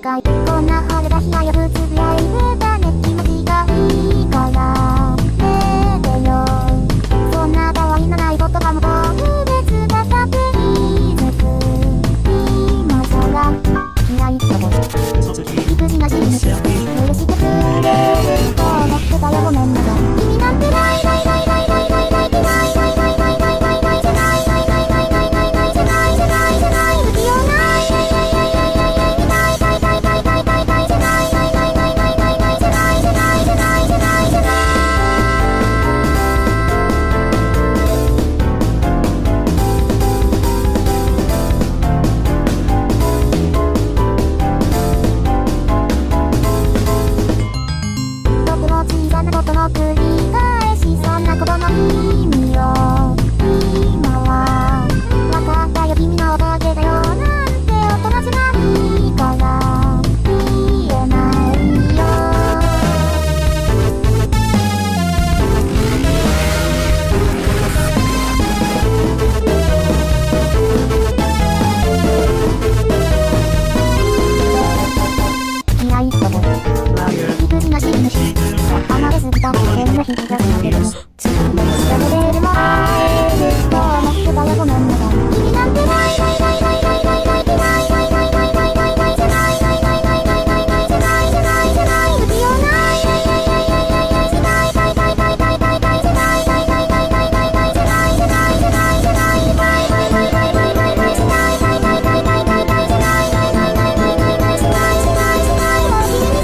回こんな晴れた日はよくつぶやいてたね。気持ちがいいからねてよ。そんなたわいのない言葉も特別だったって気づく。今更嫌いだもん育児なしに許してくれると思ってたよ。ごめんなさい。君なんてないないないないないないないないないないないないないないないじゃないないないないないないないじゃないじゃないじゃない不器用ないないないないないないないないないないないないないないじゃないないないないないないないじゃないじゃないじゃないじゃないじゃない。小さなことの繰り返し、そんなことの意味を今は分かったよ。君のおかげだよなんて大人じゃないから言えないよ。嫌いだもん育児なしにして離れすぎた変な日々が過ぎる。すぐに調べれるもらえると思ってたよ。ごめんなさい。君なんてないないないないないないないないないないないないないないじゃないないないないないないないじゃないじゃないじゃない不器用ないないないないないないないじゃないないないないないないないじゃないないないないないないないじゃないじゃないじゃないじゃないじゃないないないないないないないじゃないないないないないないないじゃないないないないないないないじゃないじゃないじゃないもう君に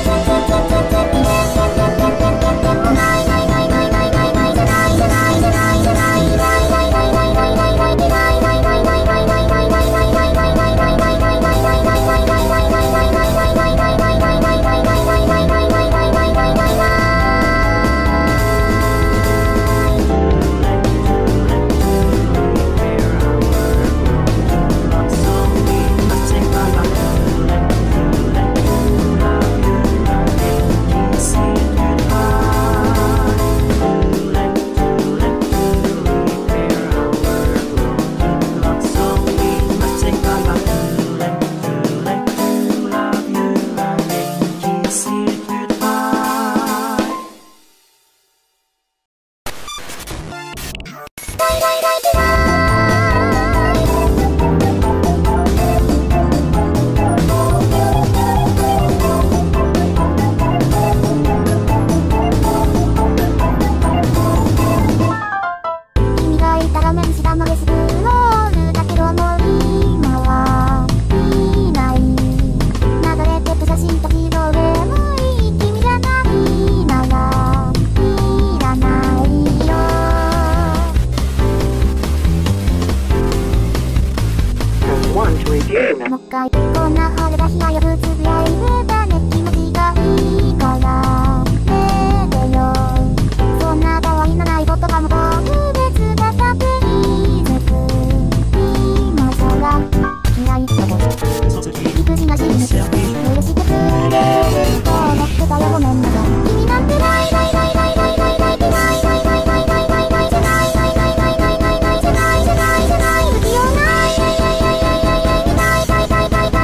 もう一回こんな晴れた日はよくつぶやいてたね。気持ちがいいからねてよ。そんなたわいのない言葉も特別だったって気づく。今更嫌いだもん育児なしにして許してくれると思ってたよ。ごめんなさい。君なんてないないないないないないないないないないないないないないじゃないないないないないないないじゃないじゃないじゃない不器用ないないないないないないないないないないない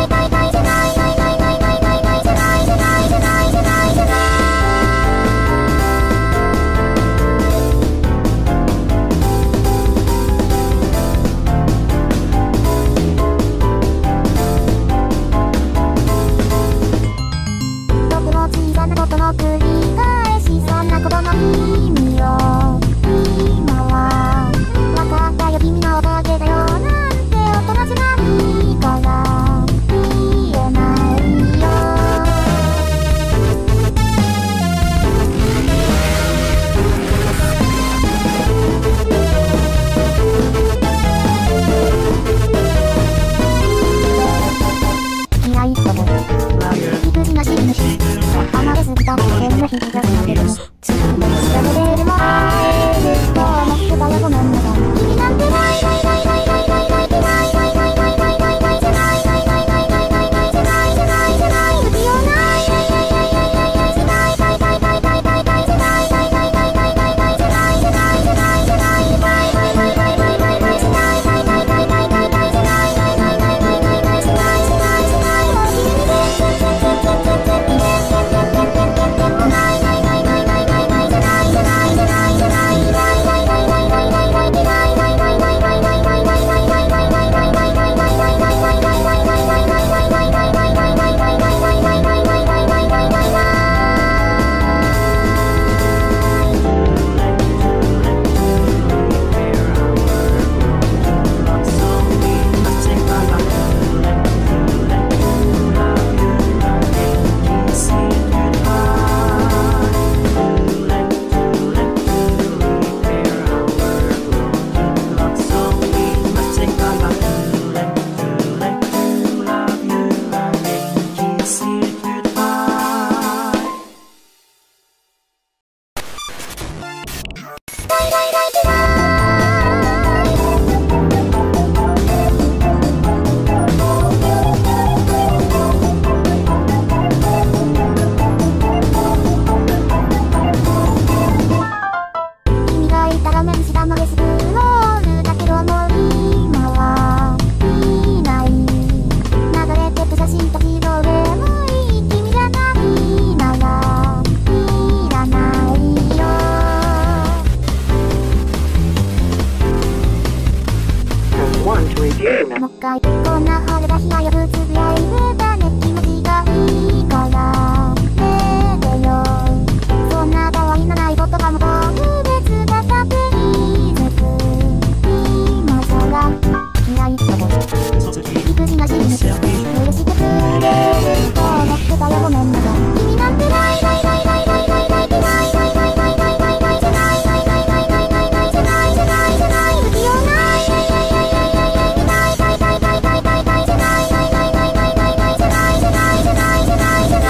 もっかいこんな晴れた日はよくつぶやいてたね。気持ちがいいからねてよ。そんなたわいのない言葉も特別だったって気づく。今さら嫌いだと理不尽なしに許してくれると思ってたよ。ごめんなさい。君なんてないないないないないないないないないないないないないじゃないないないないないないないじゃないじゃないじゃない不器用ないないないないないないないないないないないないじゃないないないないないないないじゃないじゃないじゃないじゃないじゃない。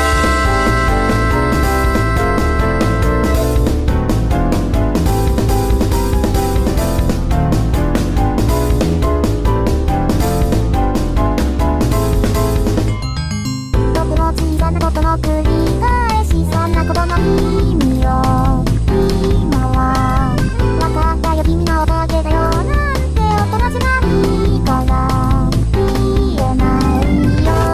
とても小さなことの繰り返し、そんなことの意味を今は分かったよ。君のおかげだよなんて大人じゃないから言えないよ。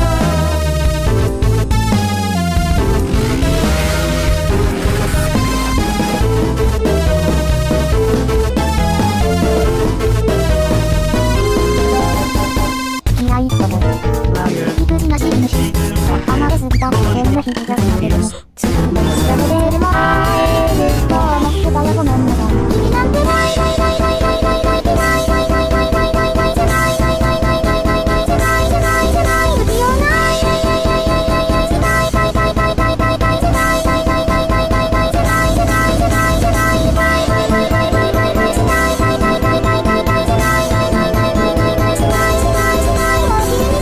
嫌いだと理不尽なしに甘えすぎた変な日がされるの調べれる前と思ってたよ。ごめんなさい。君なんてないないないないないないないないないないないないないないじゃないないないないないないないじゃないじゃないじゃない不器用ないないないないないないないじゃないないないないないないないじゃないないないないないないないじゃないじゃないじゃないじゃないじゃないないないないないないないじゃないないないないないないないじゃないないないないないないないじゃないじゃないじゃないもう君で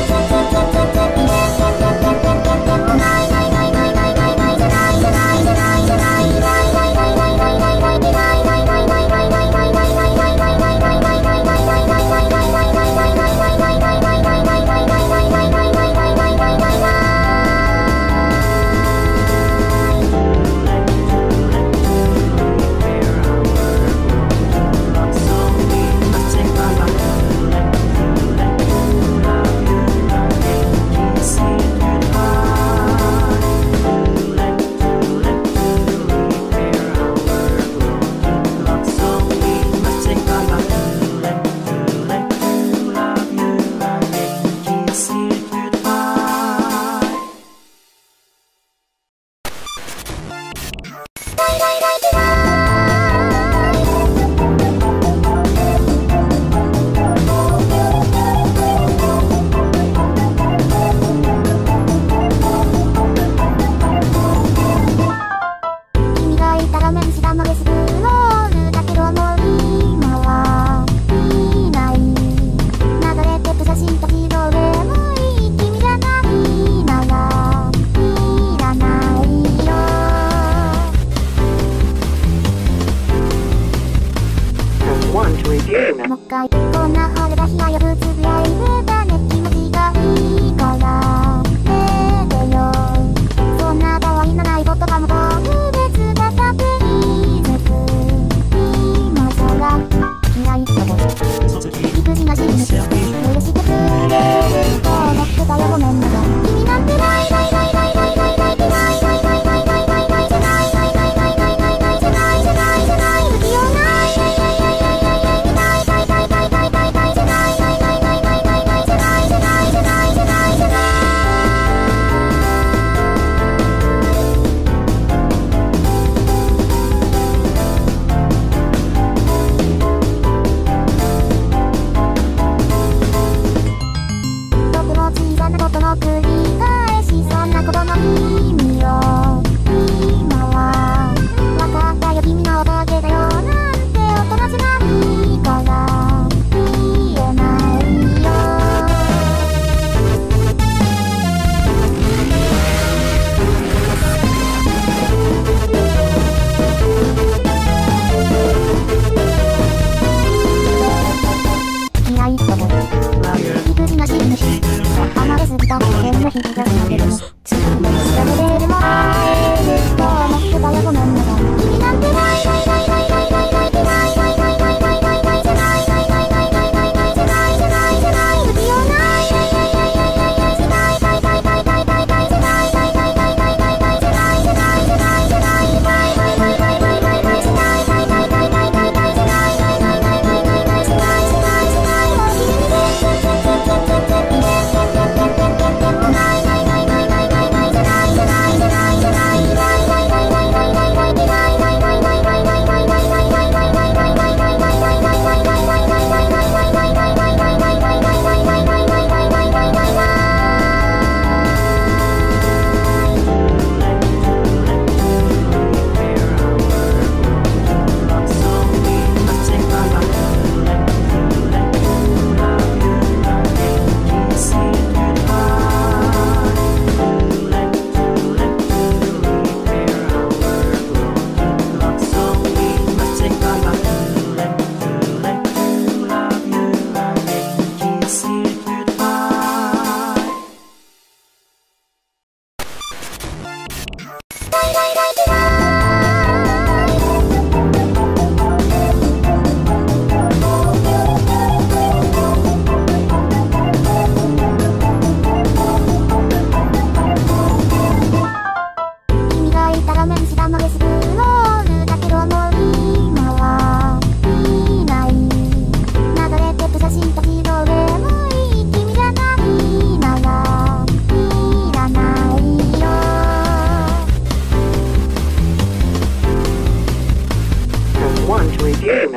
もっかいこんな晴れた日はよくつぶやいてたね。気持ちがいいからねてよ。そんなたわいのない言葉も特別だったって気づく。今さら嫌いだと理不尽なしに許してくれると思ってたよ。ごめんなさい。君なんてないないないないないないないないないないないないないないじゃないないないないないないないじゃないじゃないじゃない不器用ないないないないないないないないないないないないじゃないないないないないないない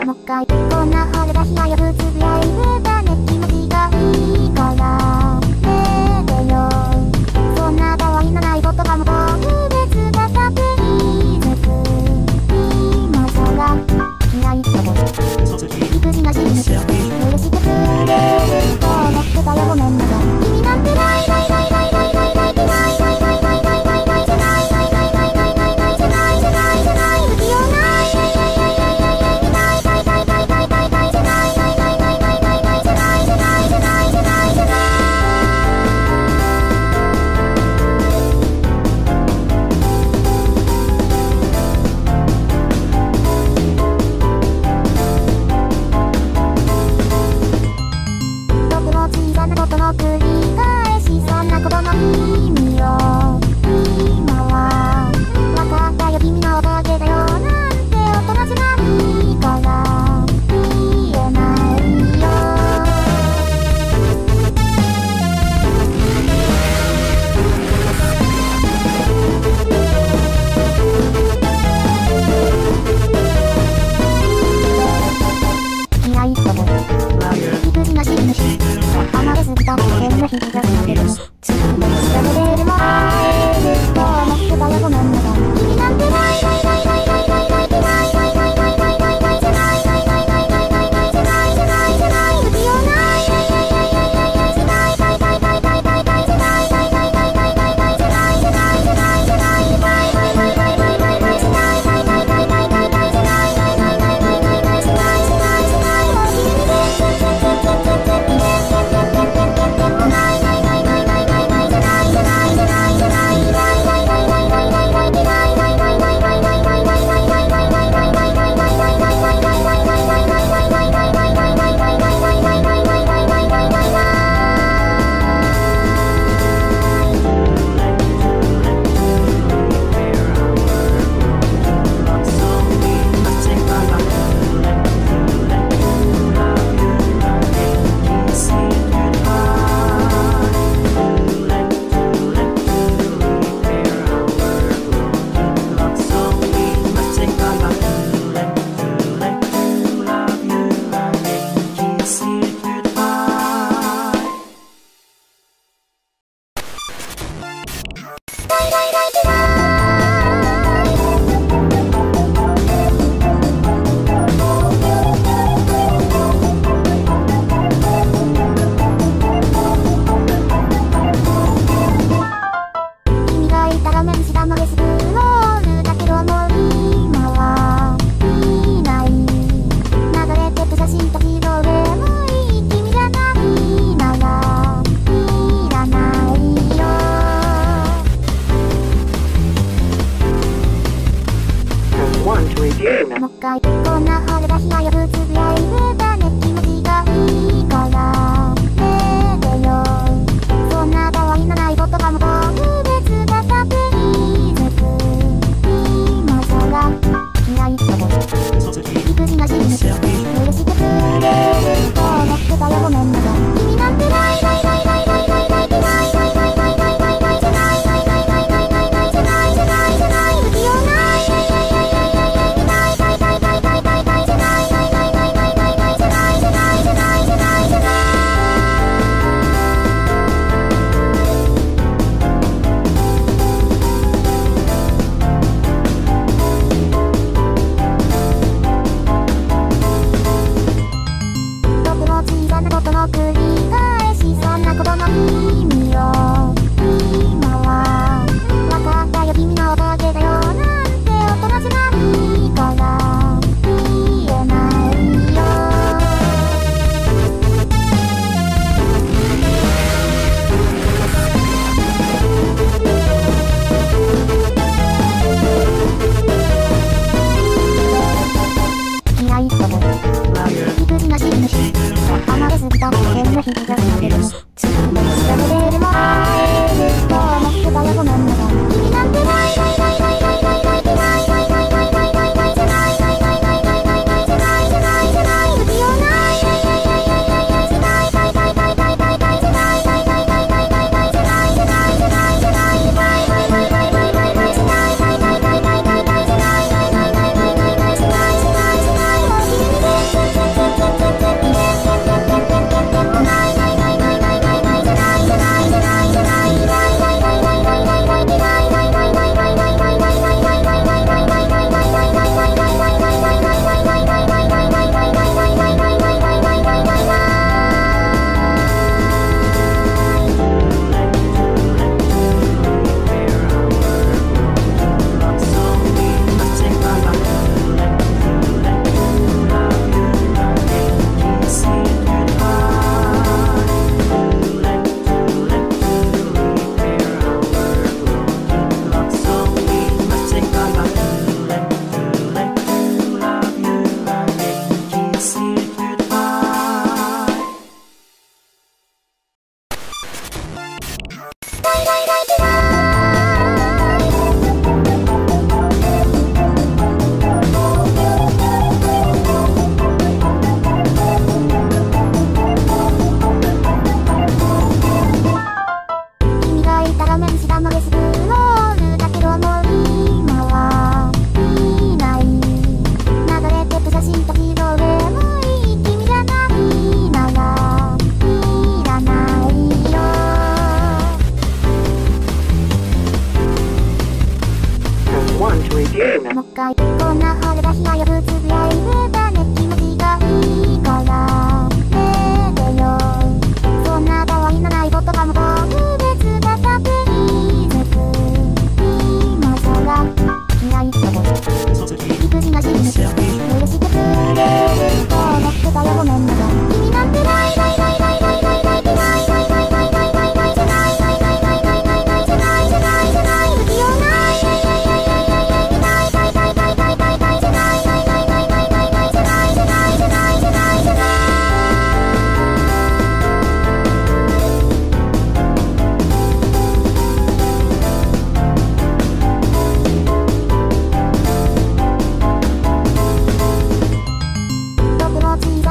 もっかいこんな晴れた日はよくつぶやいてたね気持ちがいいからねえよそんなたわいのない言葉も特別だったっていいです今空嫌いだもん育児なしに許してくれると思ってたよごめんなさい君なんてないないないないないないないないないないないないないないないじゃないないないないないないないじゃないじゃないじゃない不器用ないないないないないないないないないないないないないじゃないないないないないないないじゃないじゃないじゃないじゃないじゃない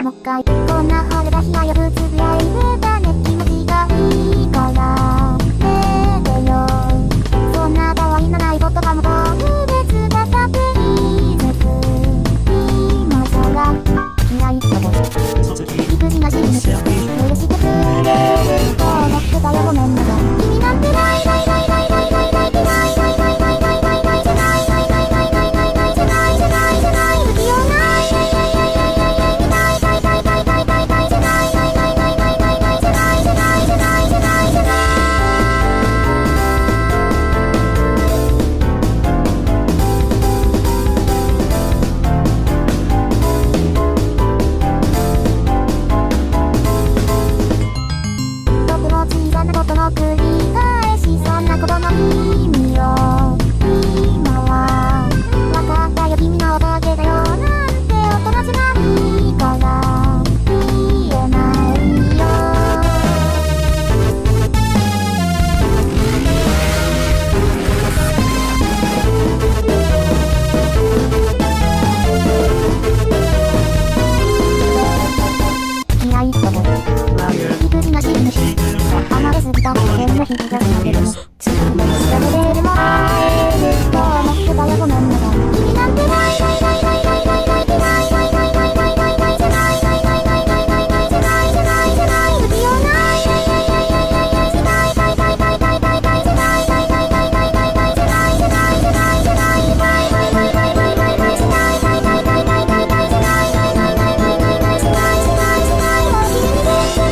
もう一回こんな晴れた日はよくつぶやいてたね。気持ちがいいからねてよ。そんなたわいのない言葉も特別だったプリーズ。今さら嫌いだもん育児なしに許してくれると思ってたよ。ごめんなさい。君なんてないないないないないないないないないないないないないないじゃないないないないないないないじゃないじゃないじゃない不器用ないないないないないないないないないないないないないじゃないないないないないないないじゃないじゃないじゃないじゃないじゃない。とても小さなことの繰り返し、そんなことの意味を今は分かったよ。君のおかげだよなんて大人じゃないから言えないよ。嫌いだもん育児なしに離れすぎた変な日々が過ぎるのつらめ調べれるもらえると思ってたよ。ごめんなさい。君なんてないないないないないないないないないないないないないないじゃないないないないないないないじゃないじゃないじゃない不器用ないないないないないないないじゃないないないないないないないじゃないないないないないないないじゃないじゃないじゃないじゃないじゃないないないないないないないじゃないないないないないないないじゃないないないないないないないじゃないじゃないじゃないもう君に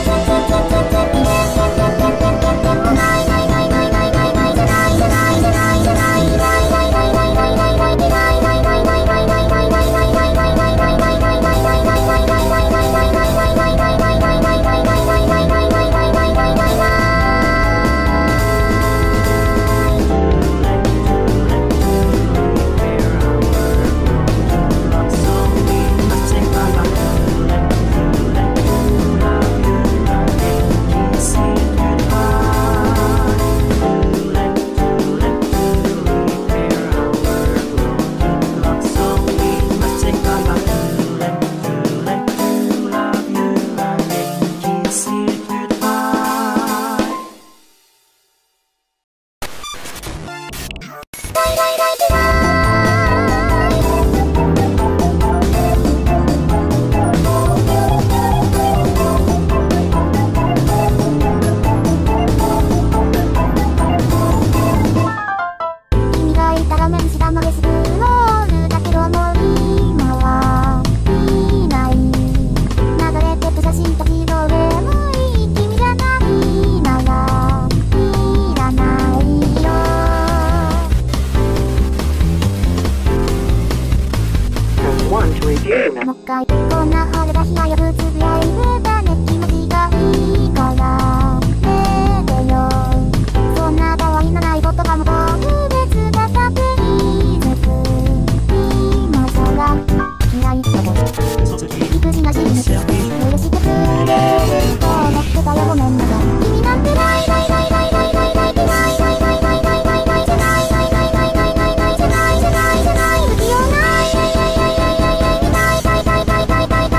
もう一回こんな晴れた日はよくつぶやいてたね。気持ちがいいからねてよ。そんなたわいのない言葉も特別だったプリーズ。今さら嫌いだもん育児なしに許してくれると思ってたよ。ごめんなさい。君なんてないないないないないないないないないないないないないないじゃないないないないないないないじゃないじゃないじゃない不器用ないないないないないないないないないないないない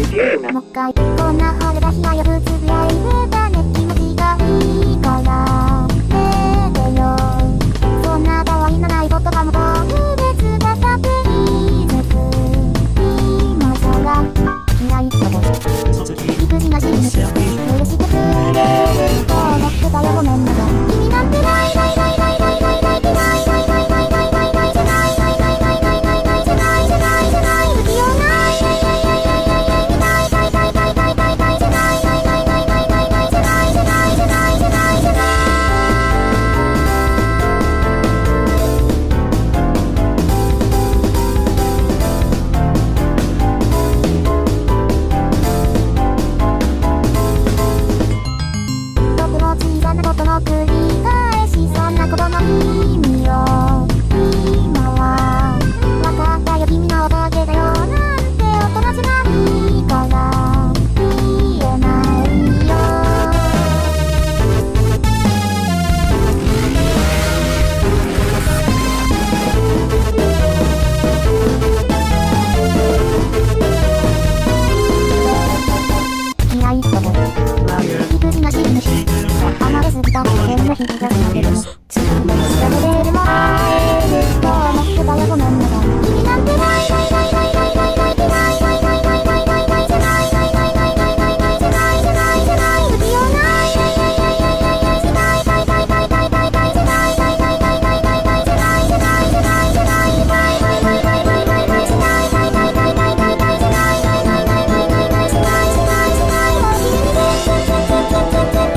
review もう一回こんな晴れた日はよくつぶやいてたね。気持ちがいいからねてよ。そんなたわいのない言葉も特別だったっていいです。今さら嫌いだもん理不尽な真実許してくれると思ってたよ。ごめんなさい。君なんてないないないないないないないないないないないないないないないじゃないないないないないないないじゃないじゃないじゃない不器用ないないないないないないないないないないないないないじゃないないないないないないないじゃないじゃないじゃないじゃないじゃない。とても小さなことの繰り返し、そんなことの意味を今は分かったよ。君のおかげだよなんて大人じゃないから言えないよ。嫌いだもん理不尽な真実離れすぎた変な日々が過ぎる。調べれるもらえると思ってたよ。ごめんなさい。君なんてないないないないないないないないないないないないないないじゃないないないないないないないじゃないじゃないじゃない不器用ないないないないないないないじゃないないないないないないないじゃないないないないないないないじゃないじゃないじゃないじゃないじゃないないないないないないないじゃないないないないないないないじゃないないないないないないないじゃないじゃないじゃないもう君に全然全然全然全然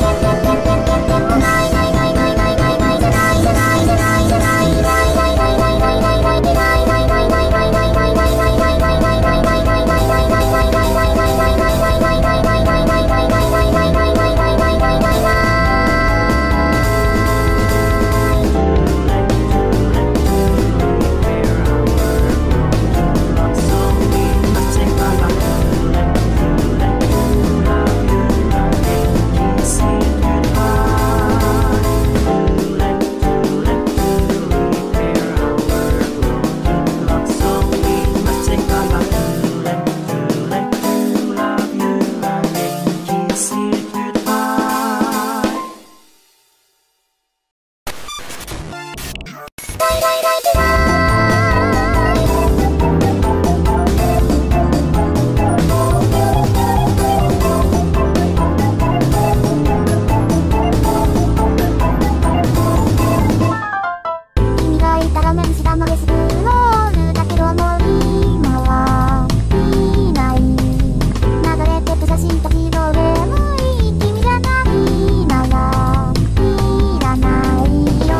君がいたら面したのですグロールだけどもう今はいない。流れてく写真たちどれもいい。君じゃないならいらないよ。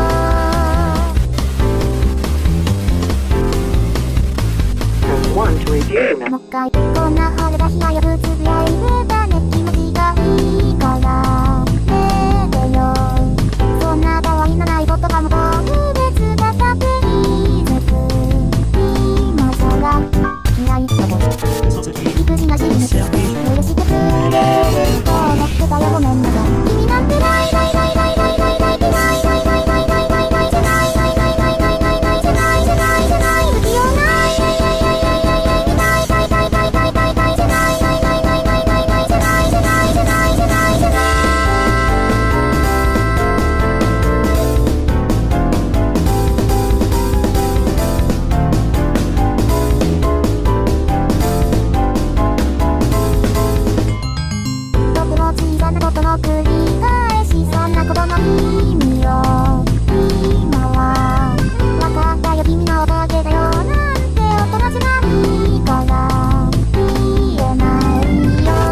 press 1 to review もう一回こんな晴れた日はよくつぶやいてたね。気持ちがいいからねてよ。そんなたわいのない言葉も特別だったっていいです。今さら嫌いだもん理不尽な真実許してくれると思ってたよ。ごめんなさい。君なんてないないないないないないないないないないないないないないじゃないないないないないないないじゃないじゃないじゃない不器用ないないないないないないないないないないないないないないじゃないないないないないないないじゃないじゃないじゃないじゃないじゃない。とても小さなことの繰り返し、そんなことの意味を今は分かったよ。君のおかげだよなんて大人じゃないから言えないよ。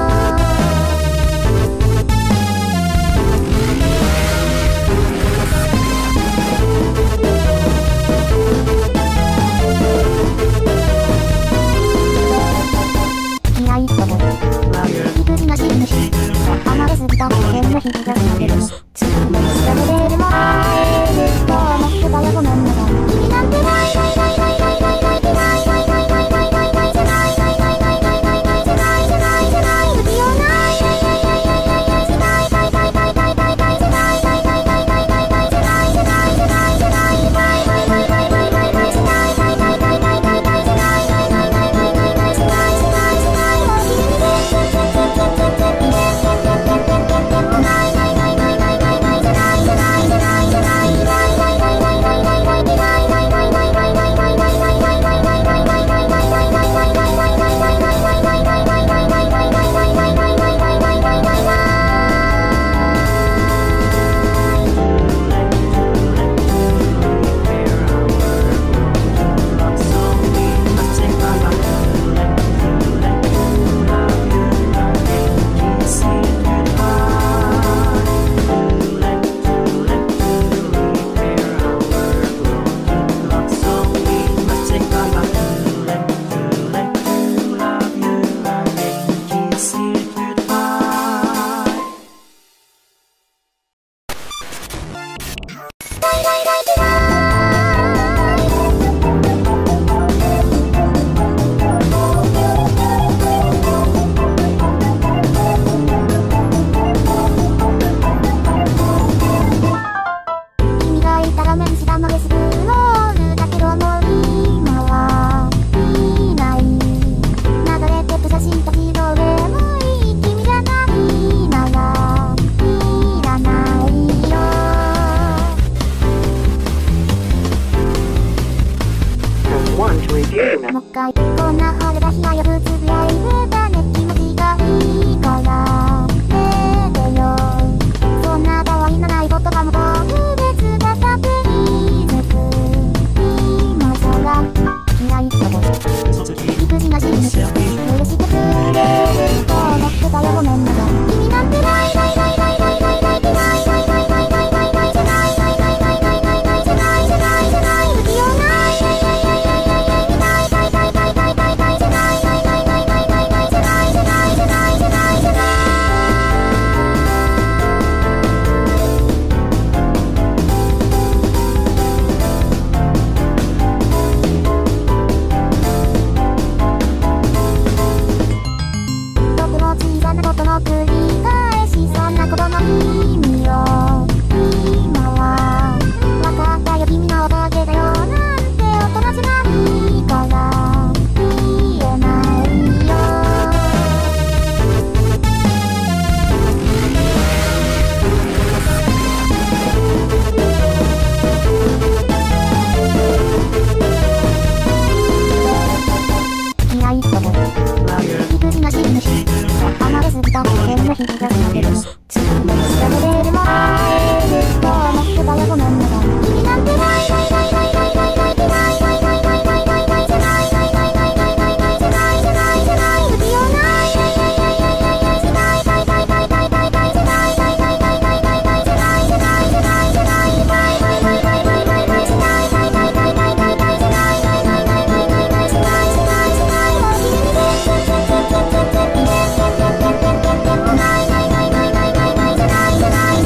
嫌いだもん理不尽な真実離れすぎた変な日々が過ぎる。調べれるもらえると思ってたよ。ごめんなさい。君なんてないないないないないないないないないないないないないないじゃないないないないないないないじゃないじゃないじゃない不器用ないないないないないないないじゃないないないないないないないじゃないないないないないないないじゃないじゃないじゃないじゃないじゃないないないないないないないじゃないないないないないないないじゃないないないないないないないじゃないじゃないじゃないもう君君がいたら目にしたのですロールだけどもう今はいない流れてく写真と自動でもいい君じゃないならいらないよ Press 1 to review now. もう一回こんな晴れた日はよくつぶやいてたね気持ちがいいからねでよそんなたわいのない言葉も特別だったって気づく今空嫌いだと理不尽な真実許してくれると思ってたよごめんなさい君なんてないないないないないないないないないないないないないないじゃないないないないないないないじゃないじゃないじゃない不器用ないないないないないないないないないないないないないじゃないないないないないないないじゃないじゃないじゃないじゃないじゃないとても小さなことの繰り返しそんなことの意味を今は分かったよ君のおかげだよなんて大人じゃないから言えないよ嫌いだもん理不尽な真実離れすぎた変な日々が過ぎるのずっと調べれるもらえると思ってたよごめんなさい君なんてないないないないないないないないないないないないないないじゃないないないないないないないじゃないじゃないじゃない不器用ないないないないないないないじゃないないないないないないないじゃないないないないないないないじゃないじゃないじゃないじゃないじゃないないないないないないないじゃないないないないないないないじゃないないないないないないないじゃないじゃないじゃないもう君に全然全然全然全然全然全然全然全然ないないないないないないないじゃないじゃない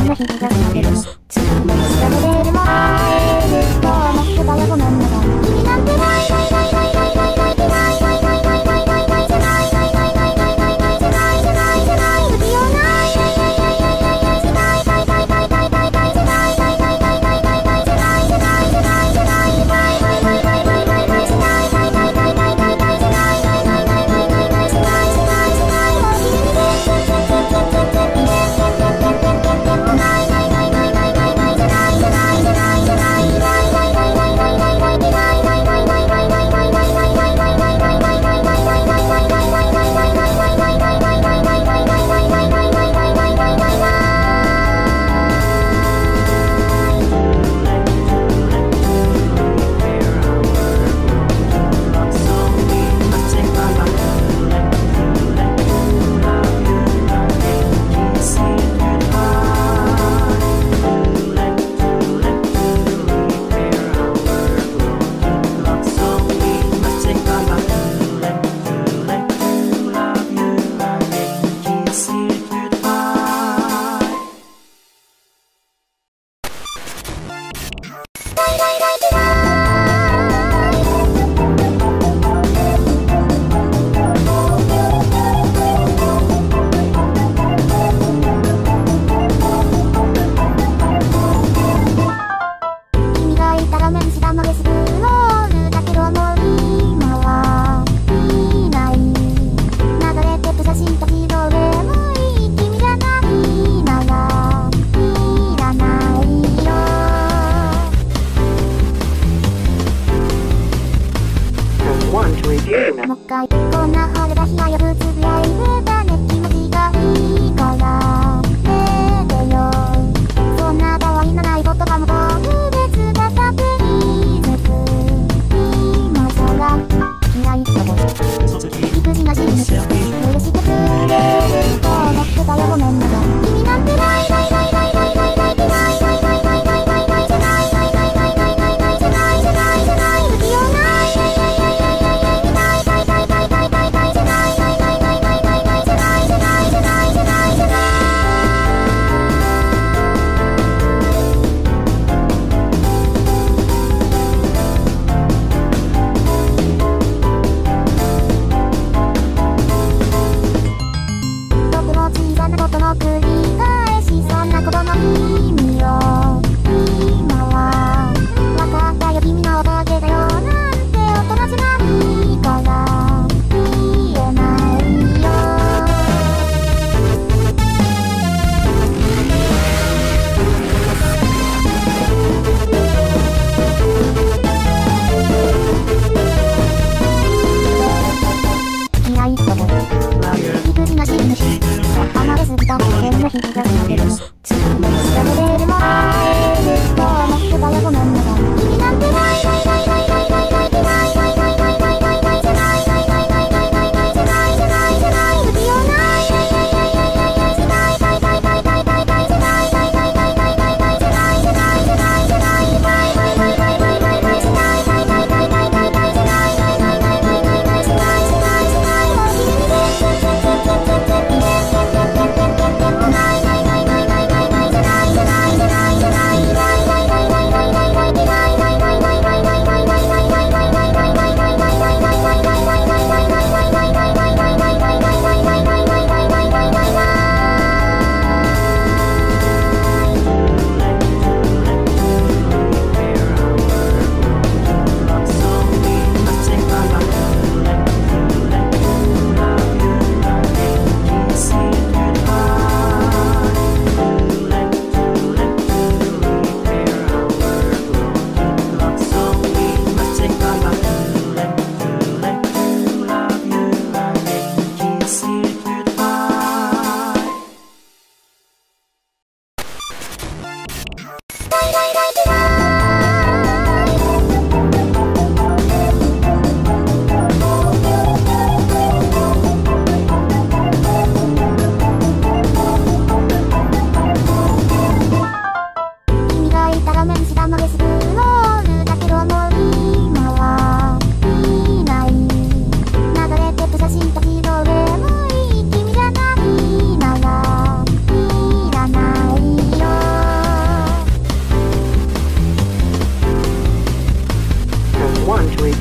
な日々が来たけども、自分で調べてもらえると思ってたらごめんなさい。君なんてないないないないないないないないないないないないないないないじゃないないないないないないないじゃないじゃないじゃない不器用ないないないないないないないじゃないないないないないないないじゃないないないないないないないじゃないじゃないじゃないじゃないじゃないないないないないないないじゃないないないないないないないじゃないないないないないないないじゃないじゃないじゃないもう君に全然全然全然全然全然全然もうないないないないないない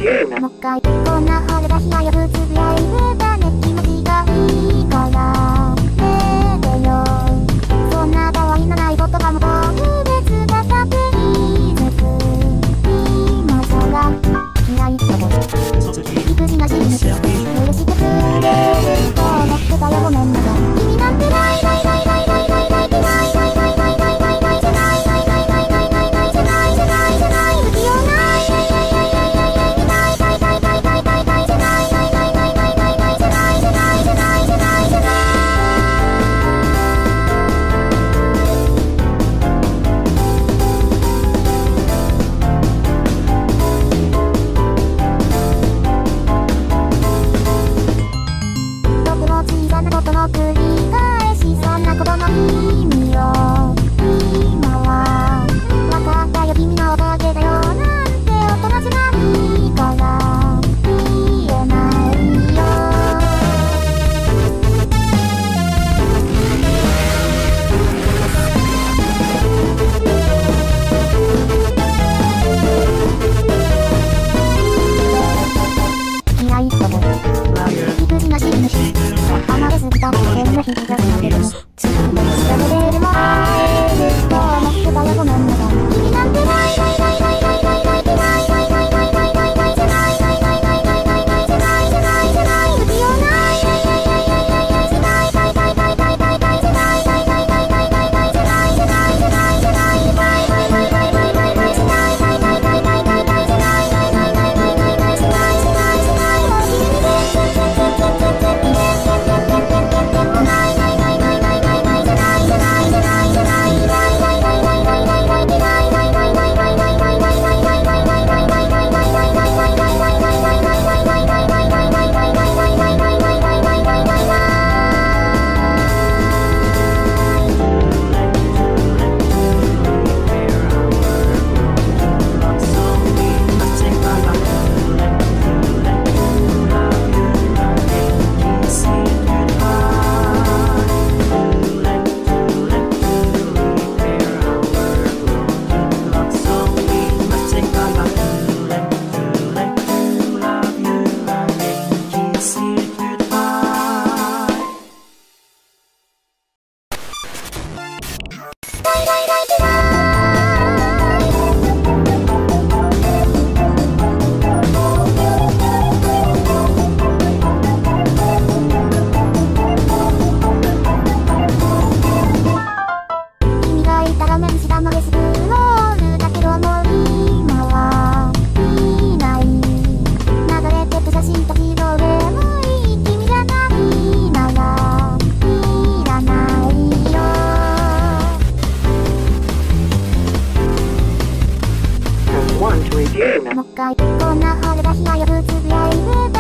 you now. もう一回こんな晴れた日はよくつぶやいてたね。気持ちがいいからねてよ。そんなたわいのない言葉も特別だったプリーズ今空嫌いだもん育児なしに嬉しくてくれると思ってたよごめんなさい君なんてないないないないないないないないないないないないないないないじゃないないないないないないないじゃないじゃないじゃない不器用ないないないないないないないないないないないないないじゃないないないないないないないじゃないじゃないじゃないじゃないじゃない小さなことの繰り返しそんなことの意味を今は分かったよ君のおかげだよなんて大人じゃないから言えないよ嫌いだもん育児なしに離れすぎた変な日々が過ぎるのつらめでもらえると思ってたよごめんなさい君なんてないないないないないないないないないないないないないないじゃないないないないないないないじゃないじゃないじゃない不器用ないないないないないないないじゃないないないないないないないじゃないないないないないないないじゃないじゃないじゃないじゃないじゃないないないないないないないじゃないないないないないないないじゃないないないないないないないじゃないじゃないじゃないもう君にもう一回こんな晴れた日はよくつぶやいてた